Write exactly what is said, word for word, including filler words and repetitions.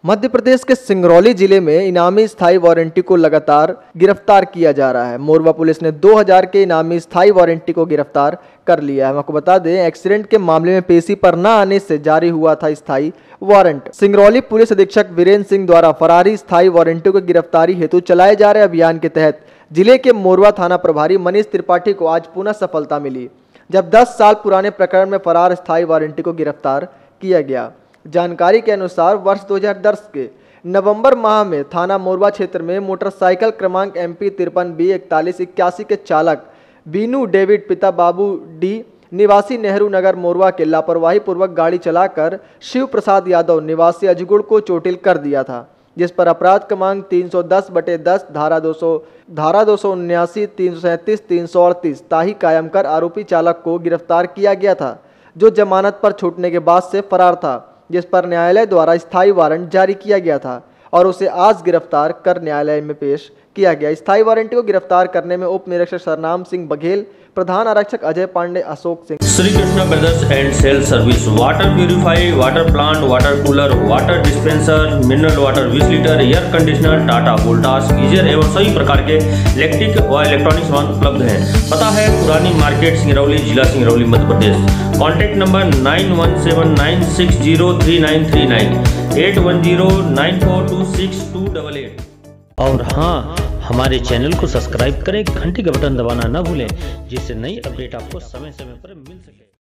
मध्य प्रदेश के सिंगरौली जिले में इनामी स्थायी वारंटी को लगातार गिरफ्तार किया जा रहा है। मोरवा पुलिस ने दो हज़ार के इनामी स्थायी वारंटी को गिरफ्तार कर लिया है। हम आपको बता दें, एक्सीडेंट के मामले में पेशी पर न आने से जारी हुआ था स्थायी वारंट। सिंगरौली पुलिस अधीक्षक वीरेंद्र सिंह द्वारा फरारी स्थायी वारंटी को गिरफ्तारी हेतु चलाए जा रहे अभियान के तहत जिले के मोरवा थाना प्रभारी मनीष त्रिपाठी को आज पुनः सफलता मिली, जब दस साल पुराने प्रकरण में फरार स्थायी वारंटी को गिरफ्तार किया गया। जानकारी के अनुसार वर्ष दो हज़ार दस के नवंबर माह में थाना मोरवा क्षेत्र में मोटरसाइकिल क्रमांक एम पी तिरपन बी इकतालीस इक्यासी के चालक बीनू डेविड पिता बाबू डी निवासी नेहरू नगर मोरवा के लापरवाही पूर्वक गाड़ी चलाकर शिव प्रसाद यादव निवासी अजगुड़ को चोटिल कर दिया था, जिस पर अपराध क्रमांक तीन सौ दस बटे दस धारा दो सौ धारा दो सौ उन्यासी तीन सौ सैंतीस तीन सौ अड़तीस ताही कायम कर आरोपी चालक को गिरफ्तार किया गया था, जो जमानत पर छूटने के बाद से फरार था, जिस पर न्यायालय द्वारा स्थायी वारंट जारी किया गया था और उसे आज गिरफ्तार कर न्यायालय में पेश किया गया। स्थायी वारंटी को गिरफ्तार करने में उप निरीक्षक सरनाम सिंह बघेल, प्रधान आरक्षक Ajay Pandey, Ashok Singh. Shri Krishna brothers and sale service water purify, water plant, water cooler, water dispenser, mineral water बीस litre, air conditioner, Tata Voltas, geyser एवं सभी प्रकार के इलेक्ट्रिक व इलेक्ट्रॉनिक सामान उपलब्ध हैं। पता है पुरानी मार्केट, सिंगरौली, जिला Singrauli, Madhya Pradesh. Contact number nine one seven nine six zero three nine three nine eight one zero nine four two six two double eight. और हाँ, हमारे चैनल को सब्सक्राइब करें, घंटी का बटन दबाना न भूलें, जिससे नई अपडेट आपको समय समय पर मिल सके।